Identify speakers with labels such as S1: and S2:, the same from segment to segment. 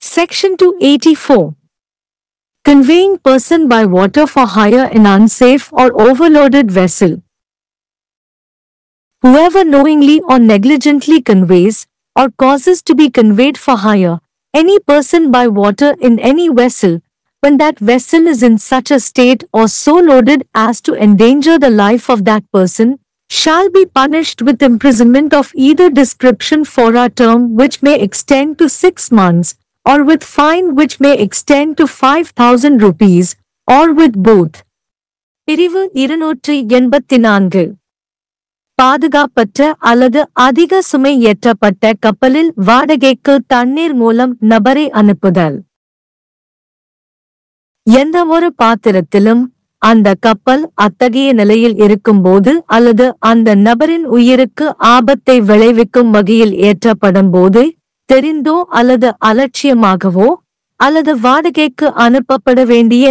S1: Section 284. Conveying person by water for hire in unsafe or overloaded vessel. Whoever knowingly or negligently conveys or causes to be conveyed for hire any person by water in any vessel, when that vessel is in such a state or so loaded as to endanger the life of that person, shall be punished with imprisonment of either description for a term which may extend to 6 months, or with fine which may extend to 5,000 rupees, or with both. பிரிவு 284. பாதுகாப்பற்ற அல்லது அதிக சுமை ஏற்றப்பட்ட கப்பலில் வாடகைக்கு தண்ணீர் மூலம் நபரை அனுப்புதல். எந்த ஒரு பாத்திரத்திலும் அந்த கப்பல் அத்தகைய நிலையில் இருக்கும்போது அல்லது அந்த நபரின் உயிருக்கு ஆபத்தை விளைவிக்கும் வகையில் ஏற்றப்படும் போது தெரிந்தோ அல்லது அலட்சியமாகவோ அல்லது வாடகைக்கு அனுப்பப்பட வேண்டிய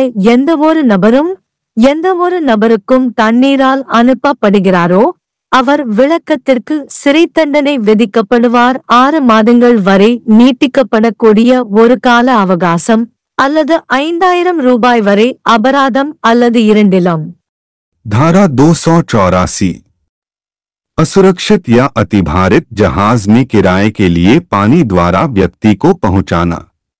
S1: எந்த ஒரு நபருக்கும் தண்ணீரால் அனுப்பப்படுகிறாரோ அவர் விளக்கத்திற்கு சிறை தண்டனை விதிக்கப்படுவார். 6 மாதங்கள் வரை நீட்டிக்கப்படக்கூடிய ஒரு கால அவகாசம் அல்லது 5,000 ரூபாய் வரை அபராதம் அல்லது இரண்டிலும்.
S2: धारा 284. असुरक्षित या अतिभारित जहाज में किराए के लिए पानी द्वारा व्यक्ति को पहुंचाना.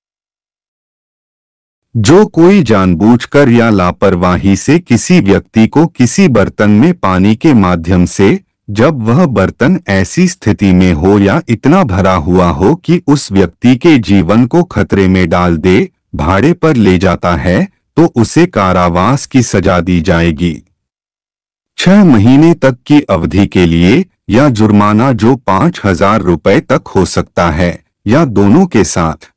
S2: जो कोई जानबूझकर या लापरवाही से किसी व्यक्ति को किसी बर्तन में पानी के माध्यम से, जब वह बर्तन ऐसी स्थिति में हो या इतना भरा हुआ हो कि उस व्यक्ति के जीवन को खतरे में डाल दे, भाड़े पर ले जाता है, तो उसे कारावास की सजा दी जाएगी. 6 महीने तक की अवधि के लिए, या जुर्माना जो 5,000 रुपए तक हो सकता है, या दोनों के साथ.